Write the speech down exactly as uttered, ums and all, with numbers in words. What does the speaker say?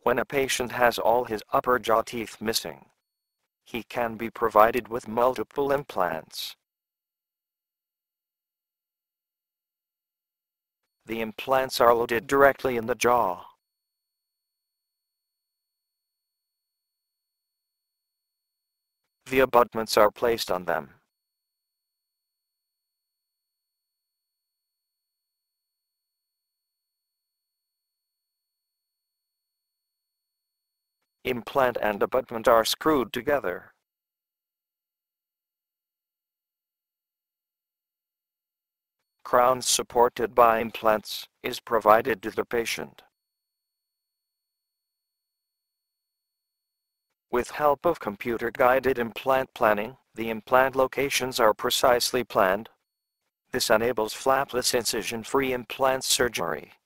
When a patient has all his upper jaw teeth missing, he can be provided with multiple implants. The implants are loaded directly in the jaw. The abutments are placed on them. Implant and abutment are screwed together. Crown supported by implants is provided to the patient. With help of computer-guided implant planning, the implant locations are precisely planned. This enables flapless incision-free implant surgery.